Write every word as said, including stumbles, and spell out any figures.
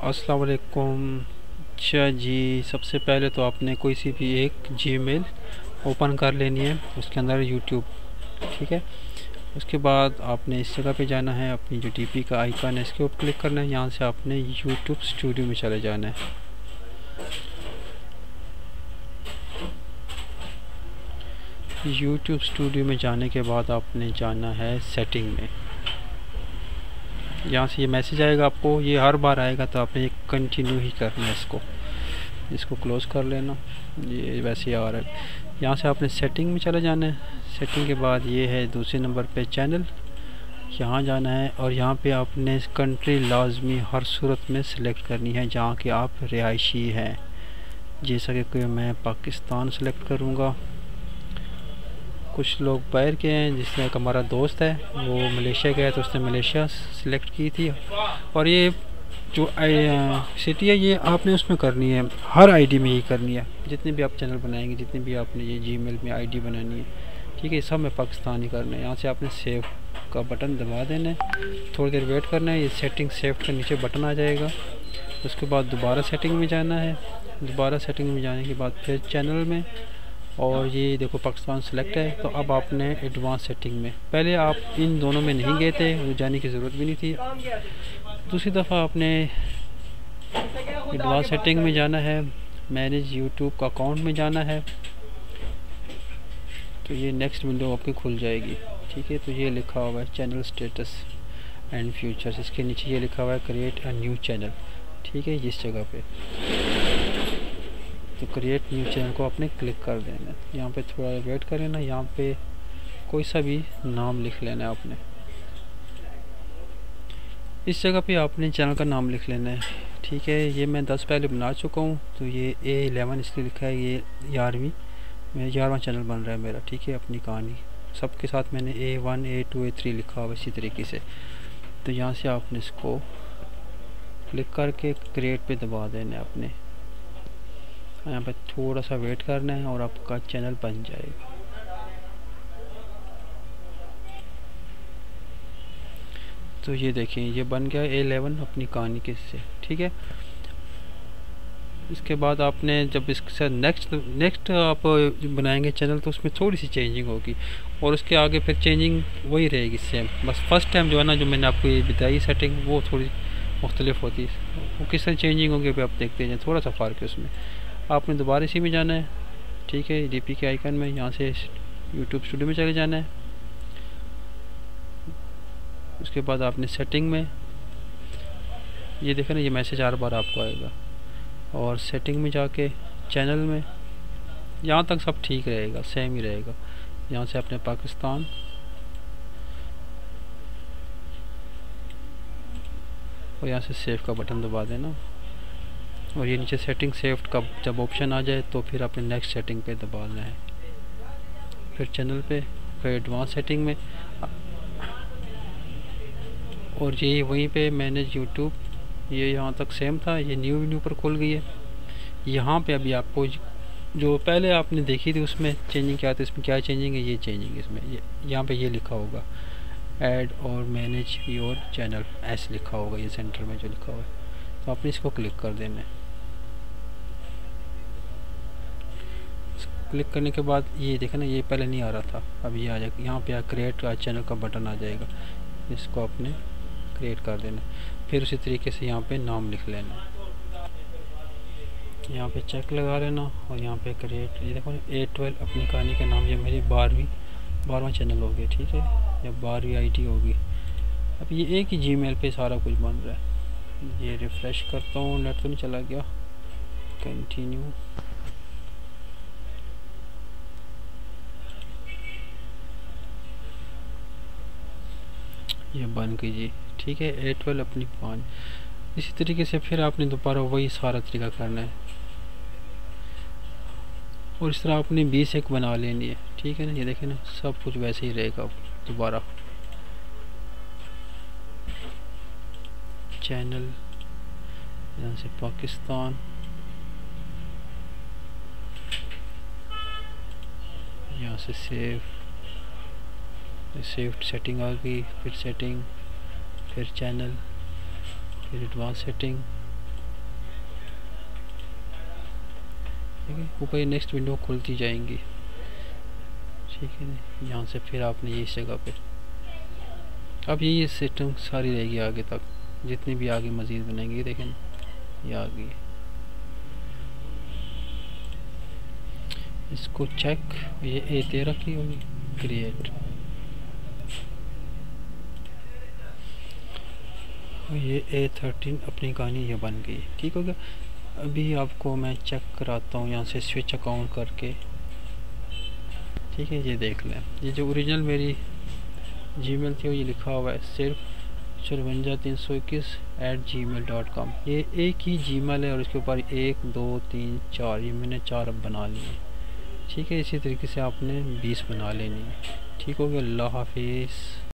अस्सलाम वालेकुम। अच्छा जी, सबसे पहले तो आपने कोई सी भी एक जीमेल ओपन कर लेनी है, उसके अंदर यूट्यूब, ठीक है। उसके बाद आपने इस जगह पे जाना है, अपनी जो टीपी का आइकन है इसके ऊपर क्लिक करना है। यहाँ से आपने यूट्यूब स्टूडियो में चले जाना है। यूट्यूब स्टूडियो में जाने के बाद आपने जाना है सेटिंग में। यहाँ से ये मैसेज आएगा आपको, ये हर बार आएगा तो आपने कंटिन्यू ही करना है इसको। इसको क्लोज़ कर लेना, ये वैसे ही आ रहा है। यहाँ से आपने सेटिंग में चले जाना है। सेटिंग के बाद ये है दूसरे नंबर पे चैनल, यहाँ जाना है और यहाँ पे आपने कंट्री लाजमी हर सूरत में सिलेक्ट करनी है जहाँ के आप रिहायशी हैं। जैसा कि मैं पाकिस्तान सेलेक्ट करूँगा। कुछ लोग बाहर के हैं, जिसमें एक हमारा दोस्त है वो मलेशिया गया तो उसने मलेशिया सिलेक्ट की थी। और ये जो सिटी है ये आपने उसमें करनी है, हर आईडी में ही करनी है। जितने भी आप चैनल बनाएंगे, जितने भी आपने ये जीमेल में आईडी बनानी है, ठीक है, सब में पाकिस्तान ही करना है। यहाँ से आपने सेव का बटन दबा देना है, थोड़ी देर वेट करना है। ये सेटिंग सेव का नीचे बटन आ जाएगा। उसके बाद दोबारा सेटिंग में जाना है। दोबारा सेटिंग में जाने के बाद फिर चैनल में, और ये देखो पाकिस्तान सेलेक्ट है। तो अब आपने एडवांस सेटिंग में, पहले आप इन दोनों में नहीं गए थे, वो जाने की ज़रूरत भी नहीं थी। दूसरी दफ़ा आपने एडवांस सेटिंग में जाना है, मैनेज यूट्यूब का अकाउंट में जाना है। तो ये नेक्स्ट विंडो आपकी खुल जाएगी, ठीक है। तो ये लिखा हुआ है चैनल स्टेटस एंड फ्यूचर्स, इसके नीचे ये लिखा हुआ है क्रिएट अ न्यू चैनल, ठीक है, इस जगह पे। तो क्रिएट न्यू चैनल को आपने क्लिक कर देना है। यहाँ पे थोड़ा वेट कर लेना, यहाँ पे कोई सा भी नाम लिख लेना है आपने। इस जगह पे आपने चैनल का नाम लिख लेना है, ठीक है। ये मैं दस पहले बना चुका हूँ, तो ये ए एलेवन इसलिए लिखा है, ये ग्यारहवीं में ग्यारहवां चैनल बन रहा है मेरा, ठीक है। अपनी कहानी सबके साथ मैंने A one A two A three लिखा हुआ इसी तरीके से। तो यहाँ से आपने इसको क्लिक करके क्रिएट पे दबा देना है आपने। यहाँ पे थोड़ा सा वेट करना है और आपका चैनल बन जाएगा। तो ये देखें, ये बन गया ए इलेवन अपनी कहानी के से, ठीक है। इसके बाद आपने जब इसके नेक्स्ट नेक्स्ट आप बनाएंगे चैनल, तो उसमें थोड़ी सी चेंजिंग होगी और उसके आगे फिर चेंजिंग वही रहेगी सेम। बस फर्स्ट टाइम जो है ना, जो मैंने आपको ये बताई सेटिंग, वो थोड़ी मुख्तलिफ होती है। वो किस तरह चेंजिंग होगी अभी आप देखते हैं, थोड़ा सा फ़र्क है उसमें। आपने दोबारा इसी में जाना है, ठीक है, डीपी के आइकन में। यहाँ से यूट्यूब स्टूडियो में चले जाना है। उसके बाद आपने सेटिंग में, ये देखें ना, ये मैसेज हर बार आपको आएगा। और सेटिंग में जाके चैनल में, यहाँ तक सब ठीक रहेगा, सेम ही रहेगा। यहाँ से आपने पाकिस्तान, और यहाँ से सेव का बटन दबा देना। और ये नीचे सेटिंग सेव का जब ऑप्शन आ जाए तो फिर आपने नेक्स्ट सेटिंग पे दबाना है, फिर चैनल पे, फिर एडवांस सेटिंग में। और ये वहीं पे मैनेज यूट्यूब, ये यहाँ तक सेम था, ये न्यू विंडो पर खुल गई है। यहाँ पे अभी आपको जो पहले आपने देखी थी उसमें चेंजिंग क्या था, इसमें क्या चेंजिंग है, ये चेंजिंग इसमें ये यहाँ पे ये लिखा होगा ऐड और मैनेज योर चैनल, ऐसे लिखा होगा ये सेंटर में जो लिखा हुआ है। तो आपने इसको क्लिक कर देना है। क्लिक करने के बाद ये देखें ना, ये पहले नहीं आ रहा था, अब ये आ जाएगा। यहाँ पे क्रिएट चैनल का बटन आ जाएगा, इसको आपने क्रिएट कर देना। फिर उसी तरीके से यहाँ पे नाम लिख लेना, यहाँ पे चेक लगा लेना और यहाँ पे क्रिएट, ये देखो ए ट्वेल्व अपनी कहानी का नाम, ये मेरी बारहवीं बारहवां चैनल हो गया, ठीक है, या बारहवीं आईडी होगी। अब ये एक ही जीमेल पे सारा कुछ बन रहा है। ये रिफ़्रेश करता हूँ, नेट तो नहीं चला गया, कंटिन्यू। ये बन गई जी, ठीक है, ए ट्वेल्व अपनी पाँच। इसी तरीके से फिर आपने दोबारा वही सारा तरीका करना है और इस तरह आपने बीस एक बना लेनी है, ठीक है ना। ये देखें ना, सब कुछ वैसे ही रहेगा। दोबारा चैनल, यहाँ से पाकिस्तान, यहाँ से सेव, सेव सेटिंग आ गई, फिर सेटिंग, फिर चैनल, फिर एडवांस सेटिंग, ठीक है। ऊपर ये नेक्स्ट विंडो खुलती जाएंगी, ठीक है ना। यहाँ से फिर आपने ये इस जगह पे अब ये सिस्टम सारी रहेगी आगे तक, जितनी भी आगे मज़ीद बनेंगी। देखें ये आ गई, इसको चेक, ये ए तेरह की होगी, क्रिएट, ये ए थर्टीन अपनी कहानी ये बन गई, ठीक हो गया। अभी आपको मैं चेक कराता हूँ यहाँ से स्विच अकाउंट करके, ठीक है। ये देख लें, ये जो ओरिजिनल मेरी जीमेल थी वो ये लिखा हुआ है सिर्फ चौवंजा तीन सौ इक्कीस eight Gmail dot com. ये एक ही जीमेल है और इसके ऊपर एक दो तीन चार, ये मैंने चार अब बना लिए, ठीक है। इसी तरीके से आपने बीस बना लेनी है, ठीक हो गया। अल्लाह हाफिज़।